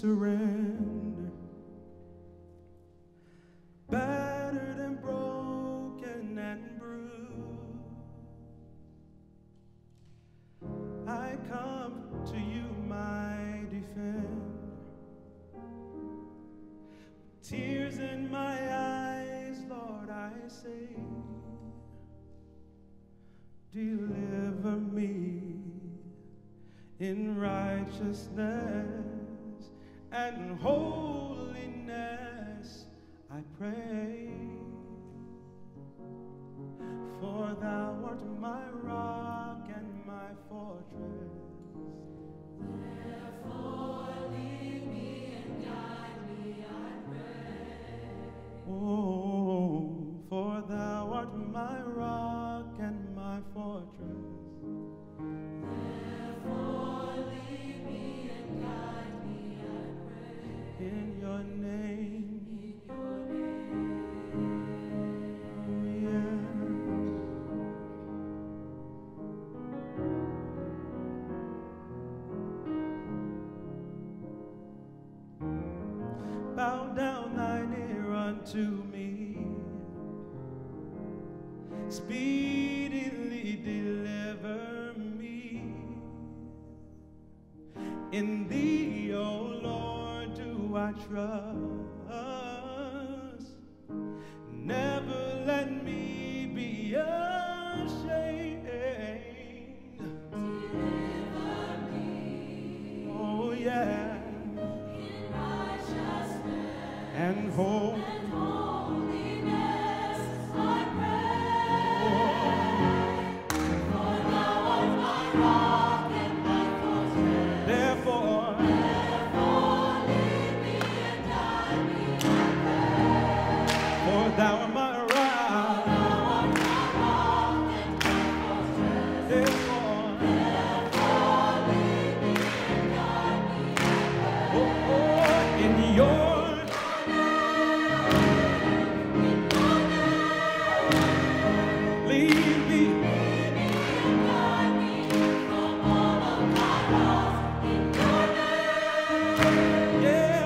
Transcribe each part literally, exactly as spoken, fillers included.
surrender. Battered and broken and bruised, I come to you, my defender. Tears in my eyes, Lord, I say, deliver me in righteousness and holiness, I pray. For thou art my rock and my fortress. Therefore lead me and guide me, I pray. Oh, for thou art my rock and my fortress. Therefore lead me and guide me, I pray. In your name. In your name. Oh, yeah. Bow down thine ear unto me, speedily deliver me. In thee, O Lord, do I trust. Never let me be ashamed. Deliver me. Oh, yeah. And hope And holiness, I pray. For thou art my rock and my fortress. Therefore, Therefore lead me and guide me, I pray. for thou art my rock. Thou art my rock and my fortress. Therefore, Therefore lead me and guide me, I pray. oh, oh, in your lead me. Lead me and guide me from all of my wrongs. In your name. Yeah.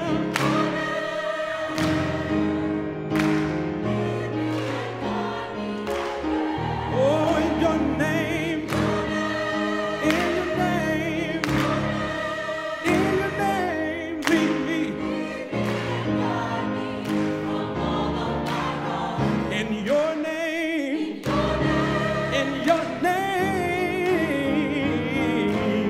Oh, in your name. In your name. In your name. Lead me. In your name. In your name.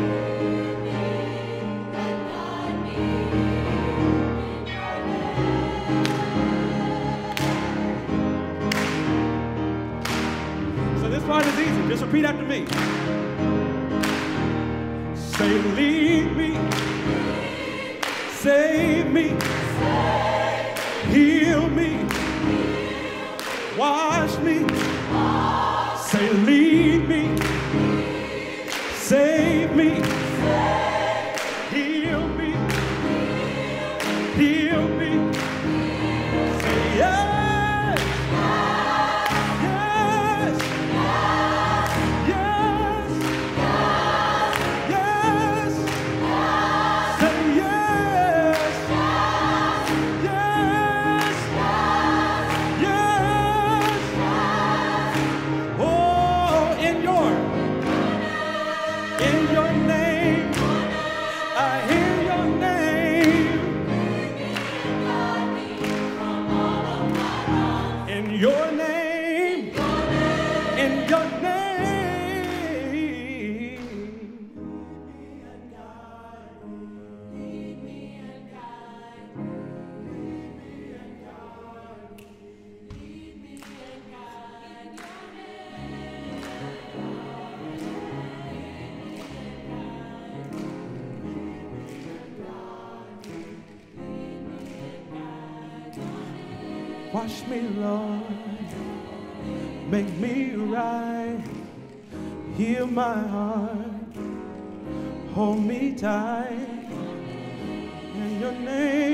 So this part is easy. Just repeat after me. Say, lead me. Save me. Heal me. Wash me. Say, lead me. Save me. Heal me. Heal me. Say, yes. Yes. Yes. Yes. Say, yes. Yes. Yes. Oh, in your, in your name, I hear your name. In your name, in your name. Lead me and guide me. Lead me and guide me. Lead me and guide me. Wash me, Lord, make me right, heal my heart, hold me tight, in your name.